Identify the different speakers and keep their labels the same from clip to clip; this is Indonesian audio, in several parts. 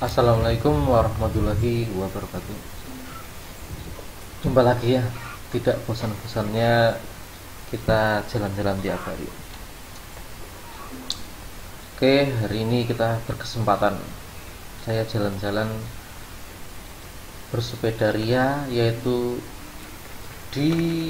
Speaker 1: Assalamualaikum warahmatullahi wabarakatuh. Jumpa lagi ya, tidak bosan-bosannya kita jalan-jalan tiap hari. Oke, hari ini kita berkesempatan saya jalan-jalan bersepeda ria, yaitu di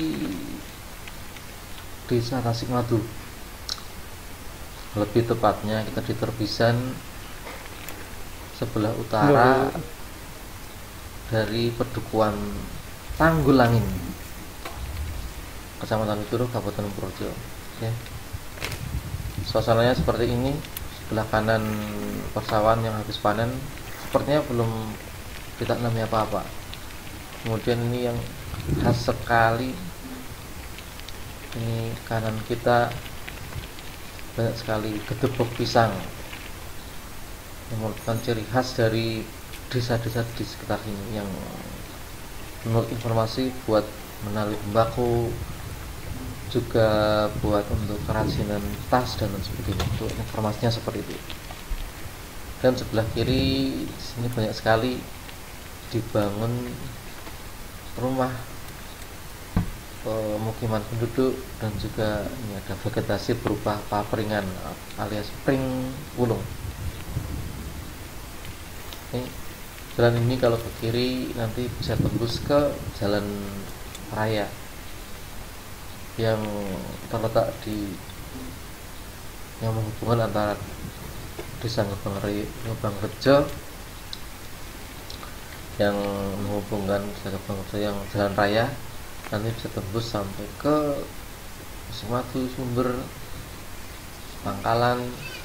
Speaker 1: Desa Tasikmadu. Lebih tepatnya kita di Terbisan, sebelah utara dari Pedukuhan Tanggulangin, Kecamatan Wituruh, Kabupaten Purworejo. Oke. Suasananya seperti ini. Sebelah kanan persawahan yang habis panen, sepertinya belum kita tanami apa-apa. Kemudian ini yang khas sekali, ini kanan kita banyak sekali gedebok pisang yang merupakan ciri khas dari desa-desa di sekitar ini, yang menurut informasi buat menali tembakau, juga buat untuk kerajinan tas dan lain sebagainya. Itu informasinya seperti itu. Dan sebelah kiri di sini banyak sekali dibangun rumah pemukiman penduduk, dan juga ini ada vegetasi berupa papringan alias pring wulung. Ini jalan ini kalau ke kiri nanti bisa tembus ke jalan raya yang terletak di yang menghubungkan antara Desa Gebang Rejo, yang menghubungkan Desa Gebang Rejo yang jalan raya, nanti bisa tembus sampai ke Tasikmadu, Sumber, Pangkalan,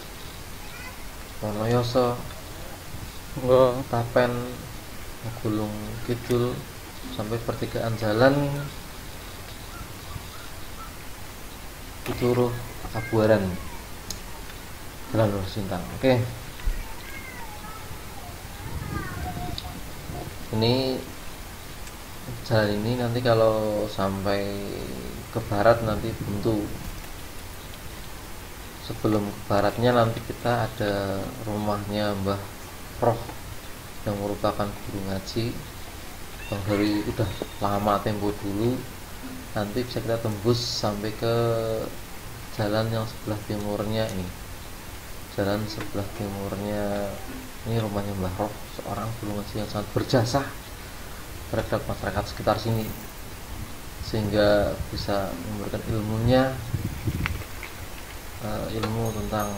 Speaker 1: Wonoyoso, Tapen, Gulung Kidul, sampai pertigaan jalan Wituruh Kabuaran, Jalan Lurus Sintang. Oke. Ini jalan ini nanti kalau sampai ke barat nanti buntu. Sebelum ke baratnya nanti kita ada rumahnya Mbah Prof yang merupakan guru ngaji yang dari udah lama tempo dulu. Nanti bisa kita tembus sampai ke jalan yang sebelah timurnya ini. Jalan sebelah timurnya ini rumahnya Mbah Roh, seorang guru ngaji yang sangat berjasa terhadap masyarakat sekitar sini, sehingga bisa memberikan ilmunya, ilmu tentang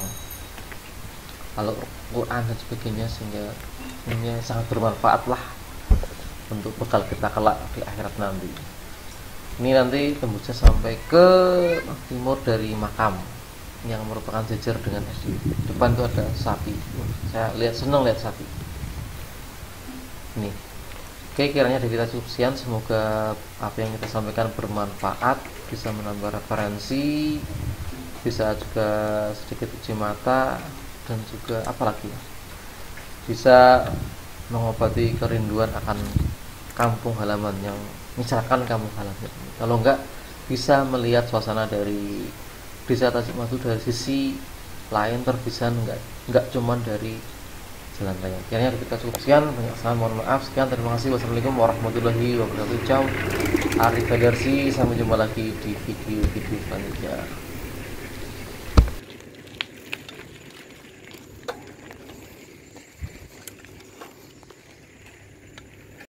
Speaker 1: Al-Quran dan sebagainya, sehingga ini sangat bermanfaat lah untuk bekal kita kelak di akhirat nanti. Ini nanti tembusnya sampai ke timur dari makam yang merupakan jejer dengan SD. Depan itu ada sapi. Saya senang lihat sapi. Ini. Oke, kiranya dari kita cukup sekian. Semoga apa yang kita sampaikan bermanfaat, bisa menambah referensi, bisa juga sedikit uji mata, dan juga apalagi bisa mengobati kerinduan akan kampung halaman, yang misalkan kampung halaman. Kalau enggak, bisa melihat suasana dari Desa Tasikmadu dari sisi lain, Terbisan, enggak cuman dari jalan raya. Kiranya kita cukup sekian, banyak salam, mohon maaf. Sekian, terima kasih. Wassalamualaikum warahmatullahi wabarakatuh. Ciao, Arif Federsi, sampai jumpa lagi di video-video selanjutnya.